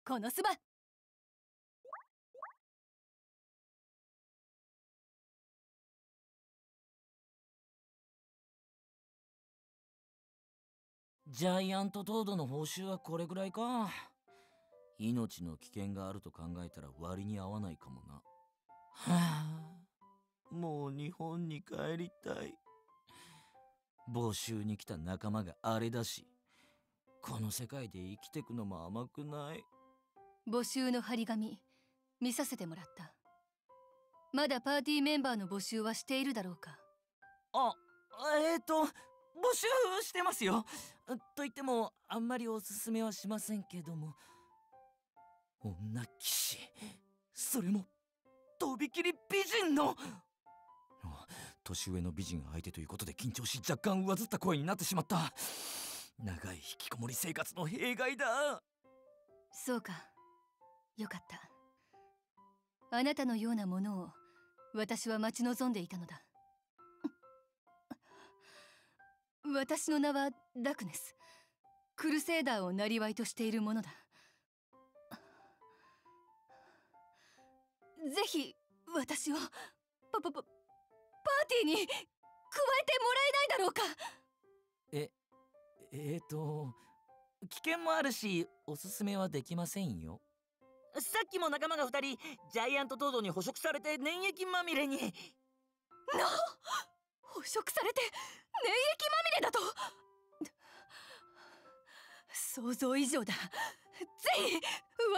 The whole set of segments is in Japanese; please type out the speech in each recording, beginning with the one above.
このスバ。 ジャイアントトードの報酬はこれぐらいか。命の危険があると考えたら割に合わないかもな。はあ、もう日本に帰りたい。募集に来た仲間があれだし、この世界で生きてくのも甘くない。 募集の張り紙見させてもらった。まだパーティーメンバーの募集はしているだろうか。 募集してますよ。と言ってもあんまりおすすめはしませんけども。女騎士、それもとびきり美人の。年上の美人相手ということで緊張し、若干上ずった声になってしまった。長い引きこもり生活の弊害だ。 そうか、よかった。あなたのようなものを私は待ち望んでいたのだ。私の名はダクネス。クルセイダーを生業としているものだ。ぜひ私をパーティーに加えてもらえないだろうか。 危険もあるしおすすめはできませんよ。さっきも仲間が2人ジャイアントトードに捕食されて粘液まみれに。 捕食されて粘液まみれだと。想像以上だ。ぜひ私をパーテ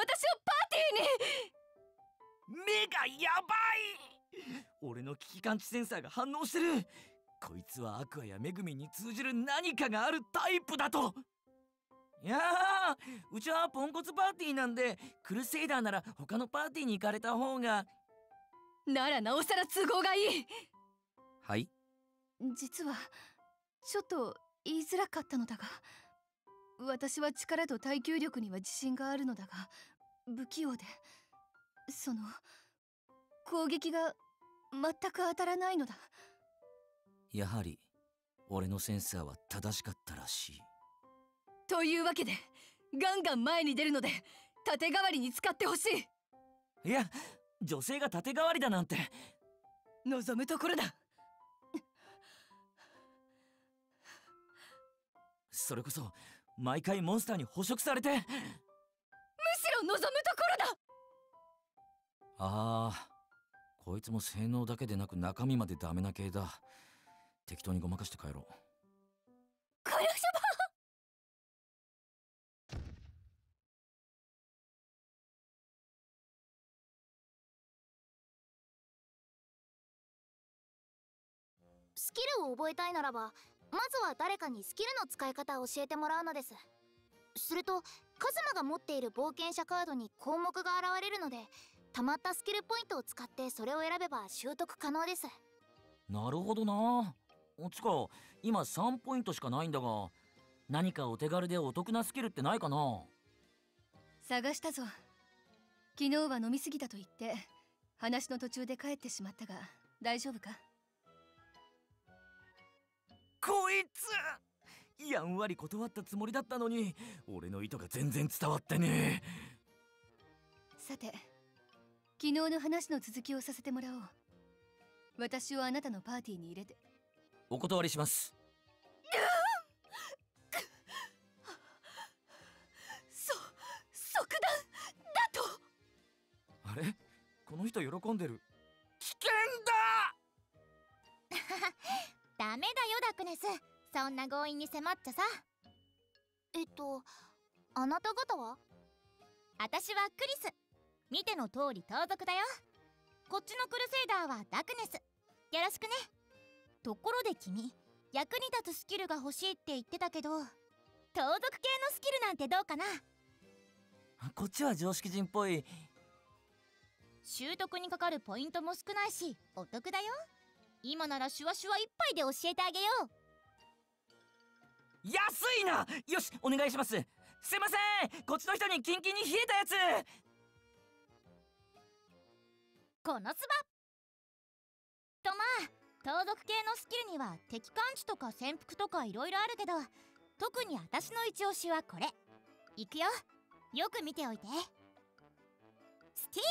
ィーに。 目がヤバい。俺の危機感知センサーが反応してる。こいつはアクアやメグミンに通じる何かがあるタイプだと。いやうちはポンコツパーティーなんで、クルセイダーなら他のパーティーに行かれた方が。 ならなおさら都合がいい。 はい。 実はちょっと言いづらかったのだが、私は力と耐久力には自信があるのだが不器用で、その攻撃が全く当たらないのだ。 やはり俺のセンサーは正しかったらしい。 というわけでガンガン前に出るので盾代わりに使ってほしい。 いや、女性が盾代わりだなんて。 望むところだ。 それこそ毎回モンスターに捕食されて。むしろ望むところだ。 ああ、こいつも性能だけでなく中身までダメな系だ。適当にごまかして帰ろう。 このシャスキルを覚えたいならば、まずは誰かにスキルの使い方を教えてもらうのです。するとカズマが持っている冒険者カードに項目が現れるので、溜まったスキルポイントを使ってそれを選べば習得可能です。 なるほどな。つか今3ポイントしかないんだが、何かお手軽でお得なスキルってないかな。 探したぞ。昨日は飲みすぎたと言って話の途中で帰ってしまったが大丈夫か。 こいつやんわり断ったつもりだったのに、俺の意図が全然伝わってねえ。 さて、昨日の話の続きをさせてもらおう。私をあなたのパーティーに入れて。 お断りします。 即断だと。 あれ、この人喜んでる。危険だダメだよダクネス、そんな強引に迫っちゃさ。あなた方は？私はクリス。見ての通り盗賊だよ。こっちのクルセイダーはダクネス。よろしくね。ところで君、役に立つスキルが欲しいって言ってたけど、盗賊系のスキルなんてどうかな。 こっちは常識人っぽい。 習得にかかるポイントも少ないしお得だよ。今ならシュワシュワ一杯で教えてあげよう。 安いな。よし、お願いします。すいません、こっちの人にキンキンに冷えたやつ。 このスバと、まあ盗賊系のスキルには敵感知とか潜伏とかいろいろあるけど、特に私の一押しはこれ。いくよ、よく見ておいて。 スティ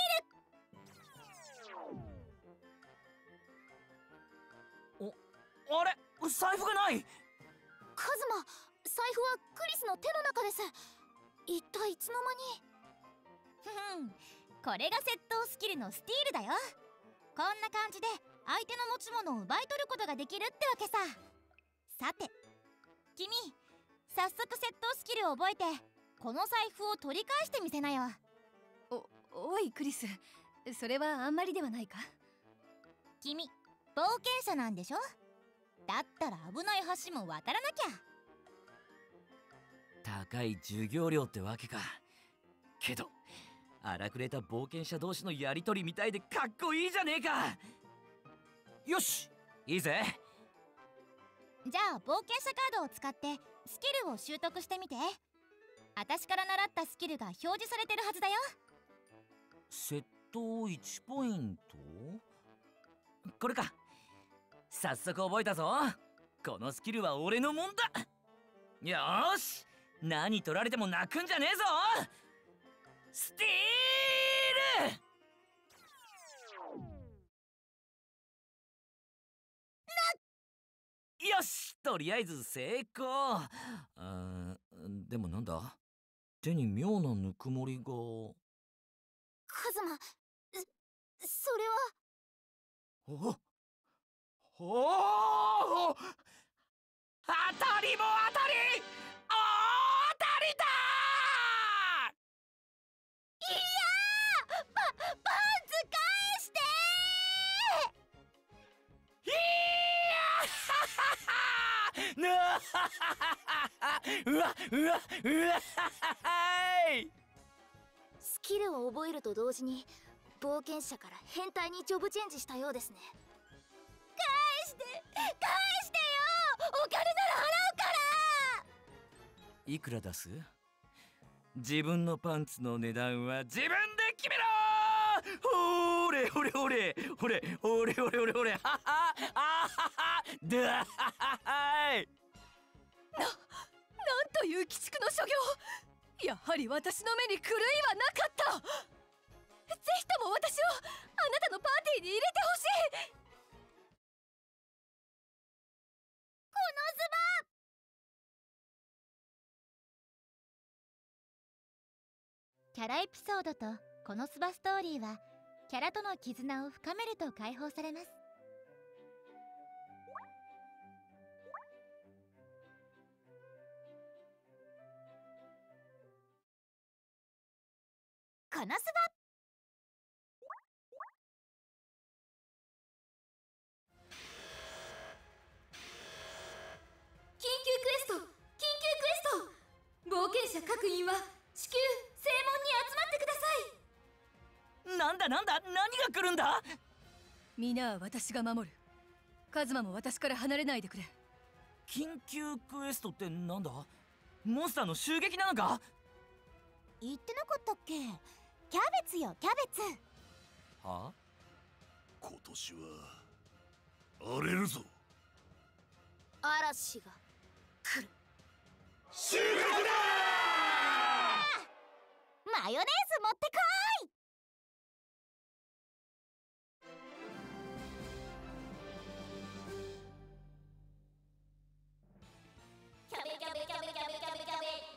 ール。 あれ、財布がない。 カズマ、財布はクリスの手の中です。一体いつの間に。これが窃盗スキルのスティールだよ。こんな感じで相手の持ち物を奪い取ることができるってわけさ。さて君、早速窃盗スキルを覚えてこの財布を取り返してみせなよ。 おいクリス、それはあんまりではないか。 君冒険者なんでしょ。だったら危ない橋も渡らなきゃ。 高い授業料ってわけか。けど荒くれた冒険者同士のやりとりみたいでかっこいいじゃねえか。よし、いいぜ。 じゃあ冒険者カードを使ってスキルを習得してみて。私から習ったスキルが表示されてるはずだよ。 窃盗1ポイント。これか。早速覚えたぞ。このスキルは俺のもんだ。よーし、何取られても泣くんじゃねえぞ。スティール。よし、とりあえず成功。でもなんだ、手に妙なぬくもりが。 カズマ、それは。 おお、当たりも当たり、大当たりだ。 いやー、パンツ返してー。いやー、うわうわうわーい。 スキルを覚えると同時に冒険者から変態にジョブチェンジしたようですね。返してよ、お金なら払うから。 いくら出す？自分のパンツの値段は自分で決めろー。ほれほれほれほれほれほれほれほれ、ははあははだははーい。 なんという鬼畜の所業。やはり私の目に狂いはなかった。ぜひとも私をあなたのパーティーに入れてほしい。 このズバ。キャラエピソードとこのスバストーリーはキャラとの絆を深めると解放されます。このスバ。 緊急クエスト、冒険者各員は至急正門に集まってください。 なんだなんだ、何が来るんだ。 皆は私が守る。カズマも私から離れないでくれ。 緊急クエストってなんだ。モンスターの襲撃なのか。 言ってなかったっけ。キャベツよ、キャベツ。 はあ、 今年は荒れるぞ。 嵐が来る。 収穫だマヨネーズ持ってこい。キャベキャベキャベキャベキャベキャベ。 なんじゃ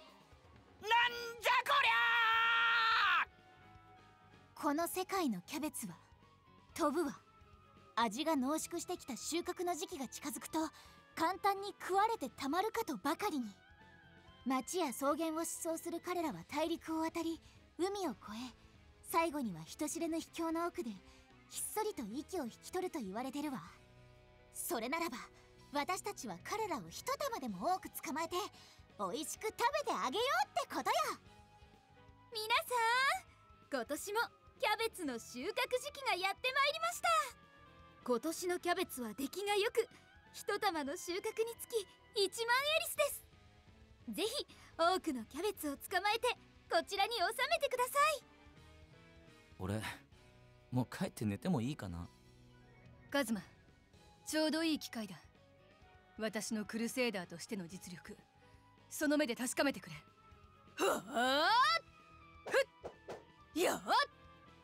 こりゃー。 この世界のキャベツは飛ぶわ。味が濃縮してきた収穫の時期が近づくと簡単に食われてたまるかとばかりに。町や草原を疾走する彼らは大陸を渡り海を越え、最後には人知れぬ秘境の奥でひっそりと息を引き取ると言われてるわ。それならば私たちは彼らを一玉でも多く捕まえて美味しく食べてあげようってことよ。皆さん、今年もキャベツの収穫時期がやってまいりました。今年のキャベツは出来が良く、一玉の収穫につき1万エリスです。ぜひ多くのキャベツを捕まえてこちらに収めてください。 俺もう帰って寝てもいいかな。 カズマ、ちょうどいい機会だ。私のクルセイダーとしての実力、その目で確かめてくれ。はあ、ふっ、やっ、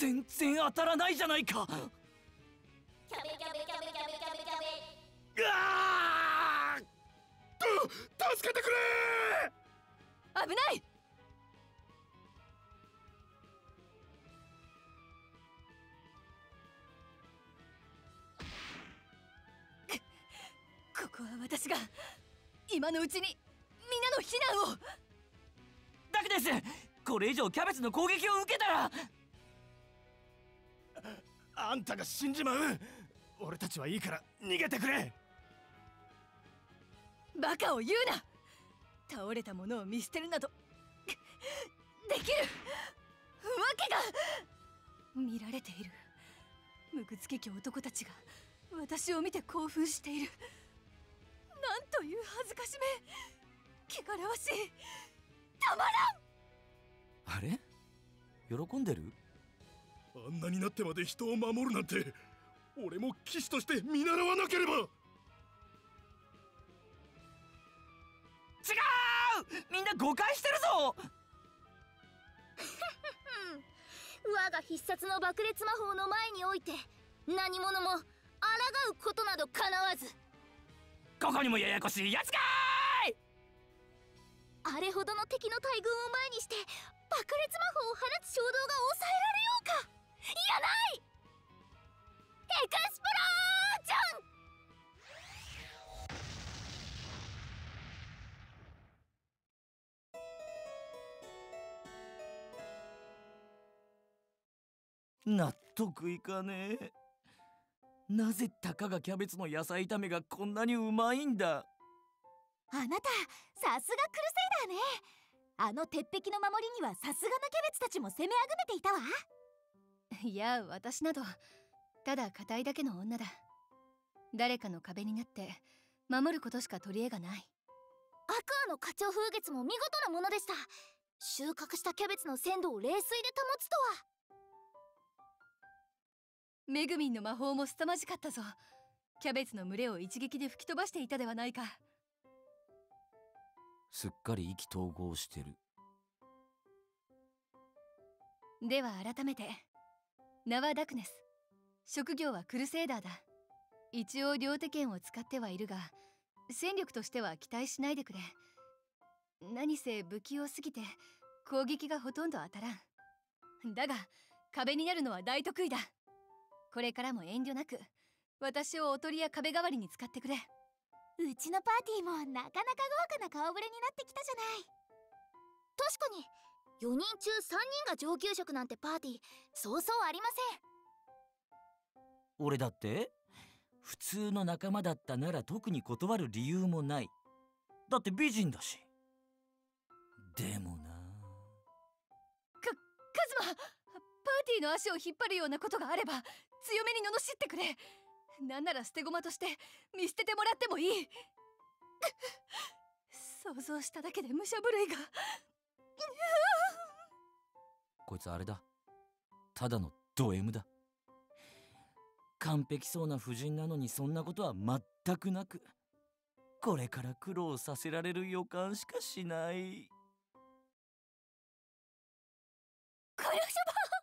全然当たらないじゃないか。 キャベキャベキャベキャベキャベキャベ。 うわー！ 助けてくれ危ない。ここは私が今のうちに皆の避難を。 ダクネス、これ以上キャベツの攻撃を受けたら。 あんたが死んじまう。俺たちはいいから逃げてくれ。 バカを言うな。倒れたものを見捨てるなどできるわけが。見られている。無垢つけき男たちが私を見て興奮している。なんという恥ずかしめ。汚らわしい。たまらん。 あれ、喜んでる？ あんなになってまで人を守るなんて、俺も騎士として見習わなければ。 違う！みんな誤解してるぞ。 我が必殺の爆裂魔法の前において何者も抗うことなどかなわず。 ここにもややこしいやつかーい。 あれほどの敵の大軍を前にして爆裂魔法を放つ衝動が抑えられようか。いやない。エクスプロージョン。 納得いかねえ。なぜたかがキャベツの野菜炒めがこんなにうまいんだ。 あなたさすがクルセイダーね。あの鉄壁の守りにはさすがのキャベツたちも攻めあぐねていたわ。 いや、私などただ硬いだけの女だ。誰かの壁になって守ることしか取り柄がない。 アクアの花鳥風月も見事なものでした。収穫したキャベツの鮮度を冷水で保つとは。 メグミンの魔法も凄まじかったぞ。キャベツの群れを一撃で吹き飛ばしていたではないか。 すっかり意気投合してる。 では改めて、名はダクネス、職業はクルセイダーだ。一応両手剣を使ってはいるが、戦力としては期待しないでくれ。何せ不器用すぎて攻撃がほとんど当たらん。だが壁になるのは大得意だ。これからも遠慮なく私をおとりや壁代わりに使ってくれ。 うちのパーティーもなかなか豪華な顔ぶれになってきたじゃない。確かに4人中3人が上級職なんてパーティーそうそうありません。 俺だって普通の仲間だったなら特に断る理由もない。だって美人だし。でもな、 カズマ、パーティーの足を引っ張るようなことがあれば強めに罵ってくれ。なんなら捨て駒として見捨ててもらってもいい。想像しただけで武者震いが。 こいつあれだ、ただのド M だ。完璧そうな婦人なのにそんなことは全くなく、これから苦労させられる予感しかしない。 このシャバ